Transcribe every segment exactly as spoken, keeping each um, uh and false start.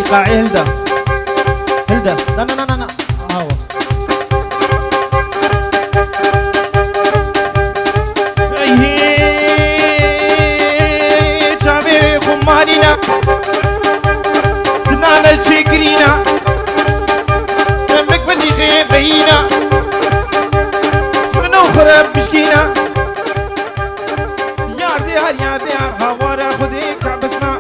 قاعي هلدا هلدا لا لا لا لا هاو ايه جابي خمالينا تنانا الشكرينا دمك بدي خير بينا منو خرب بشكينا يا ديار يا ديار هوارا خدي كعبسنا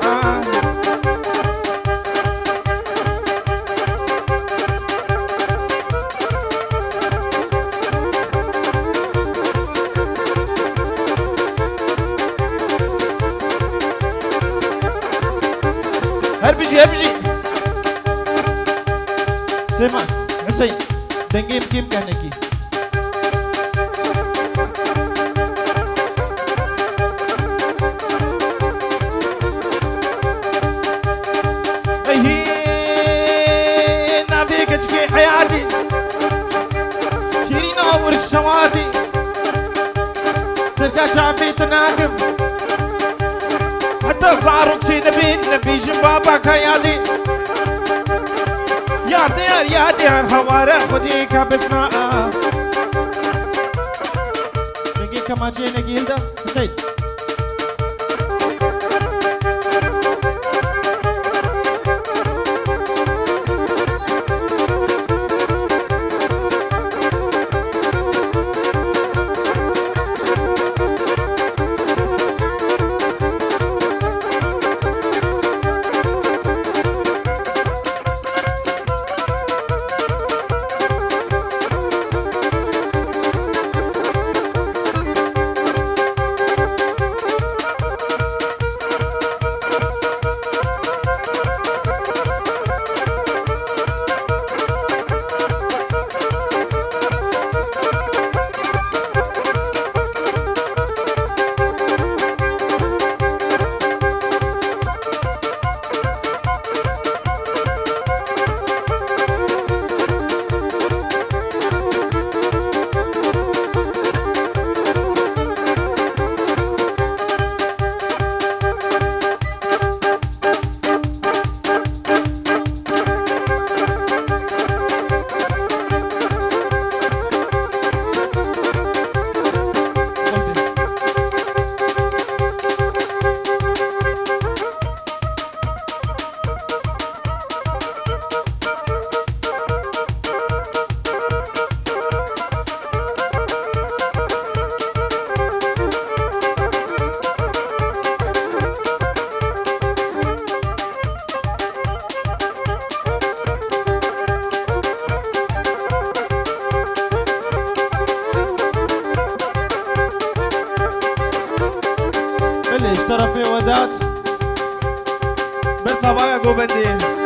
هربجي هربجي تمام حسين دنجيم كيم كانكي ايه نبيك اشكي حياتي شيرين عمر الشواتي تركا شعبي تناقم حتى صاروا شي نبي نبي جنبابك هيالي يا ديار يا ديار هوارا خدي كابسنا نجي كما شي نجي هلدا حسين طرفي ودات بالطبايا قوبندي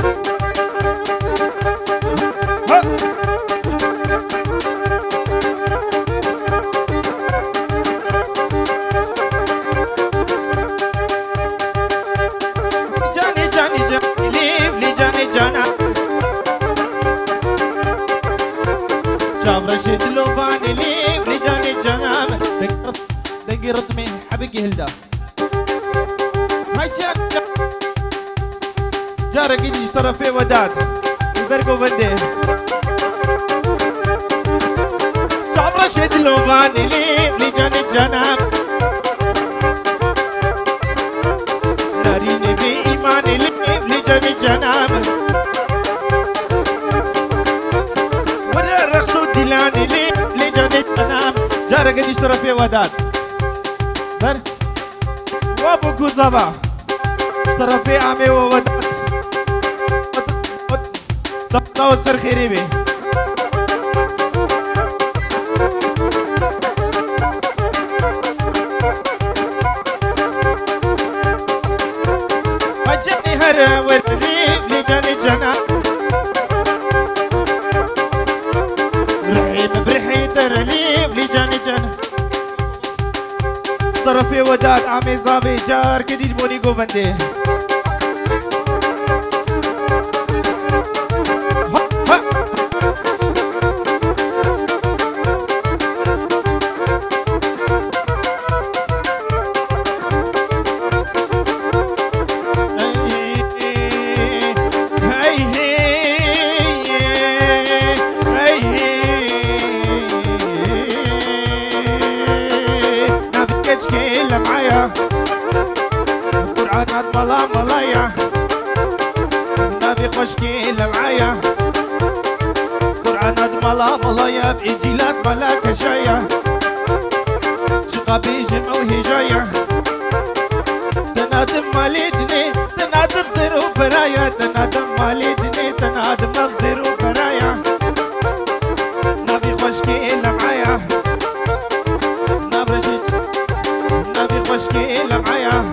جاني جاني جاني ليف لي جاني جانا شاف رشيد لوفاني ليف لي جاني جانا دقي رتمي حبيبي هلدا جارك يجي طرفي وداد البرقو بندي شعب رشيد لوفاني ليف لي جاني جناب ناريني بإيماني ليف لي جاني جناب ورا الرقص دلاني ليف لي جاني جناب جارك يجي طرفي وداد بر وابو كوزابا طرفي عمي ووداد طاو سر خيري بي وجهني هر وري لجاني جنا رحيم برحي ترلي لجاني جنا طرفي وداد عمي صابي جار كديد بوني قوبندي ملا ملايا نبي خشكي لمعايا قرآنات ملا ملايا بإنجيلات ملاك شايا شقابي جمع وهجايا تنادم مالدني تنادم زيرو برايا تنادم مالدني تنادم زيرو برايا نبي خشكي لمعايا نبرشت نبي خشكي لمعايا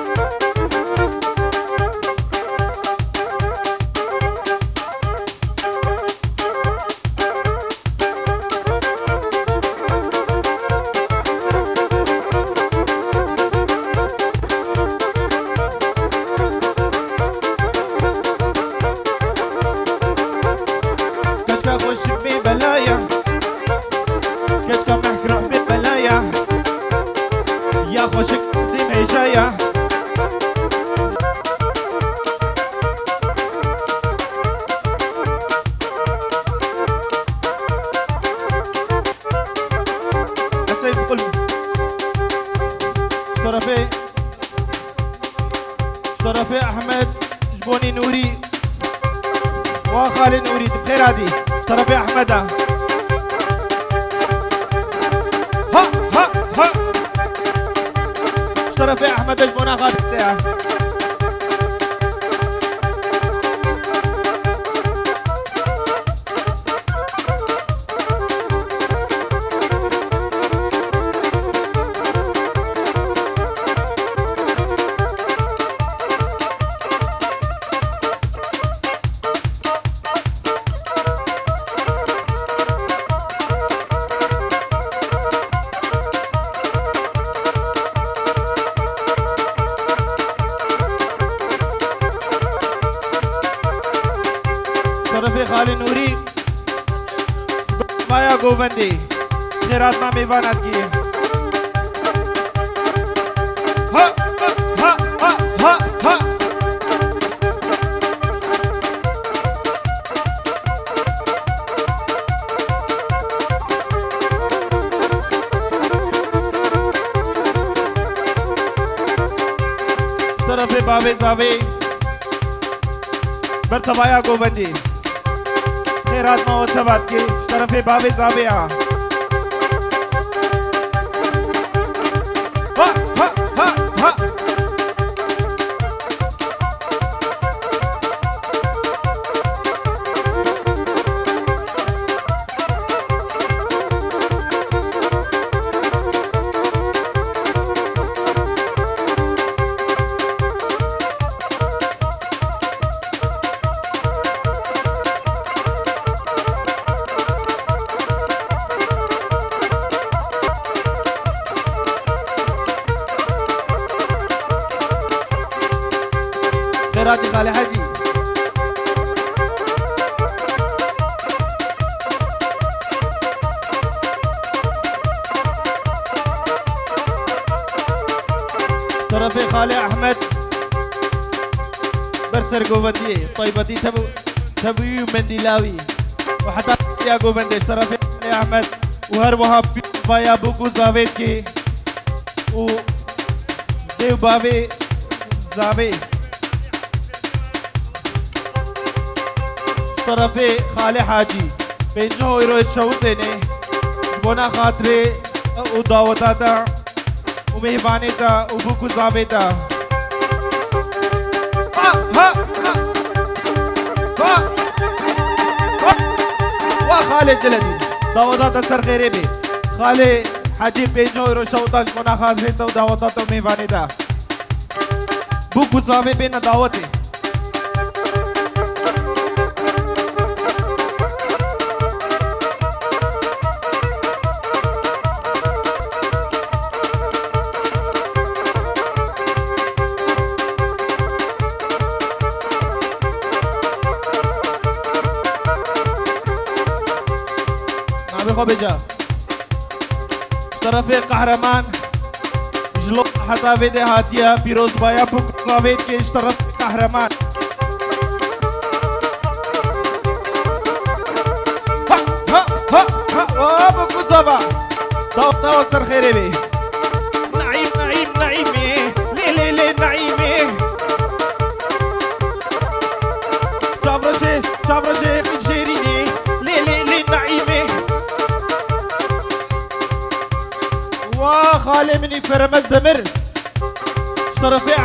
شرفي احمد جبوني نوري وخالي نوري بخير هادي شرفي احمد ها ها ها شرفي احمد جبونا خالي بتاعه شرفي خالي نوري بايا گوبندی خیراتنا میوانات کی ها ها ها ها ها شرفي بابي زاوي برتبايا گوبندی خیرات ما وثبات کی طرف باب زاویہ ها ها ها ها خيراتي خالي حجي طرفي خالي احمد برسر قوبندي طيبتي تبو تبوي منديلاوي وحتى يا قوبندي طرفي خالي احمد وهر وها بايا بوكو زاويد كي و ديو بابي زاوي طرفي خالي حاجي بينجو يروي تشوتني بونا خاطري ودعوتاتا ومهبانيتا وبوكو زابيتا ها ها ها ها وخالي جلدي دعوتاتا سر خيري بي خالي حاجي بينجو يروي تشوتا بونا خاطري ودعوتاتا ومهبانيتا بوكو زابي بينا دعوتي بجا طرف قهرمان جلو حتى فيدي هاتيا بيروز بايا بوكو فيد كيش طرف قهرمان ها ها ها ها بوكو صبا داو داو سر خيري بي نعيم نعيم نعيمي لي لي لي نعيمي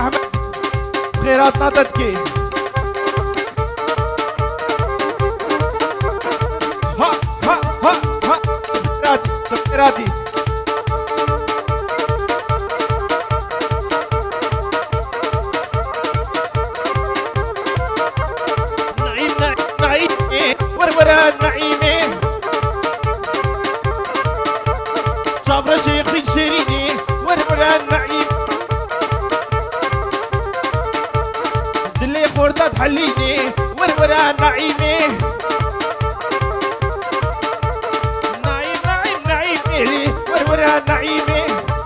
احمد خيرات ناتتكي ها ها ها ها خيراتي خيراتي نعيم نعيم نعيم ورورا نعيمي صبر شيخ شيريني ورورا نعيم دلي خورطة تحليني ورورا نعيمي نعيم نعيم نعيمي ورورا نعيمي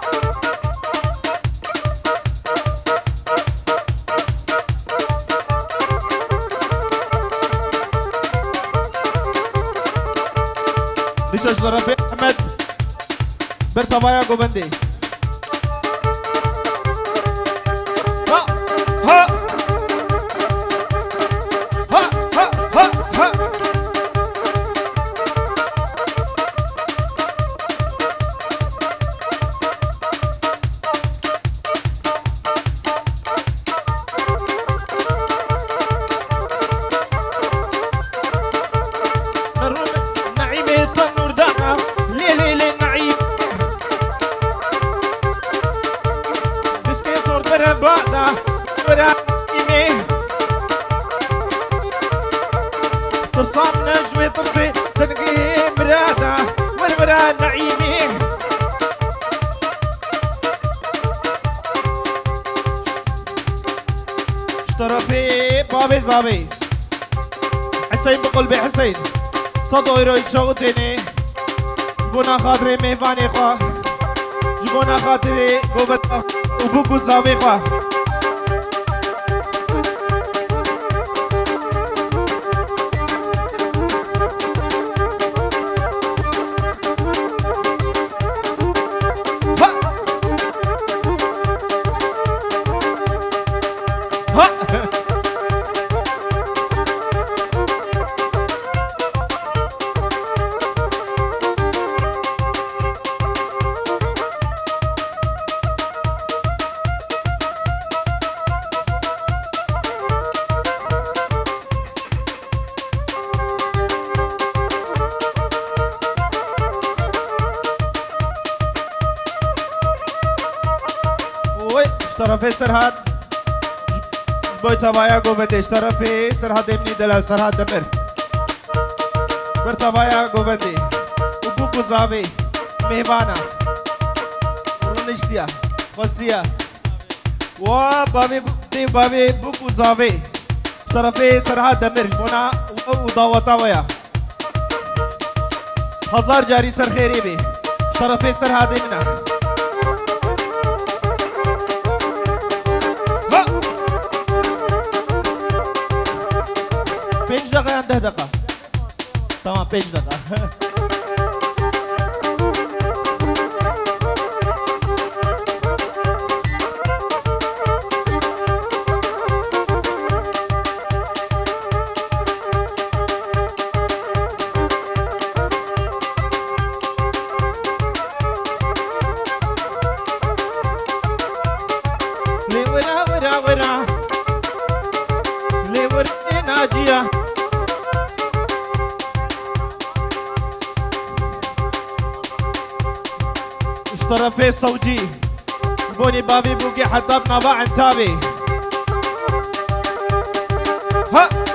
بيشوش ربي أحمد برتبايا قوبندي ها ها ها ها ها ها نعيمي صنور دانا ليلي ليلي نعيم بسكي صور بربانا ورا نعيمي ترصام نجمي ترصي تنقي مرادا ورا نعيمي اشترفي بابي زابي حسين بقلبي حسين صدو يروي شوتيني جبونا خاطري ميفاني خوا جبونا خاطري قوبت وبوكو زابي خوا ها ها اشترفي سرهاد بوي تبايا قوبندي اشترفي سرهاد ابني دلال سرهاد دمر برتبايا قوبندي وبوكو زابي مهبانا ورونشتيا وستيا وبابي بوكو بابي بوكو زابي اشترفي سرهاد دمر بنا وداوتا ويا هزار جاري سر خيري بي اشترفي سرهاد ابنا بينج دقيقة عنده دقيقة تمام بينج دقيقة لي ورا ورا ورا لي ورا ناجية اشترفي صوجي بوني بابي بوكي حطبنا باع انتابي ها